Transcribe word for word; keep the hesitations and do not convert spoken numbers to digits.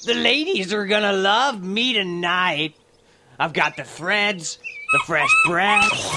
The ladies are gonna love me tonight. I've got the threads, the fresh brass.